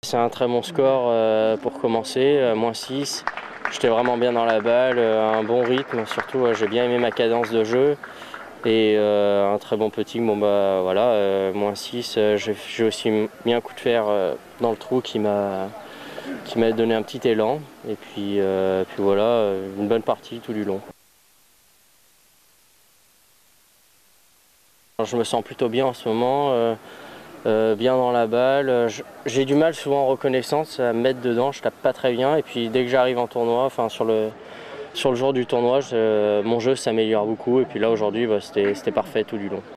C'est un très bon score pour commencer, -6. J'étais vraiment bien dans la balle, un bon rythme, surtout j'ai bien aimé ma cadence de jeu. Et un très bon putting, bon bah voilà, -6, j'ai aussi mis un coup de fer dans le trou qui m'a donné un petit élan. Et puis voilà, une bonne partie tout du long. Je me sens plutôt bien en ce moment, bien dans la balle. J'ai du mal souvent en reconnaissance à me mettre dedans, je tape pas très bien. Et puis dès que j'arrive en tournoi, enfin sur le jour du tournoi, mon jeu s'améliore beaucoup. Et puis là aujourd'hui, bah, c'était parfait tout du long.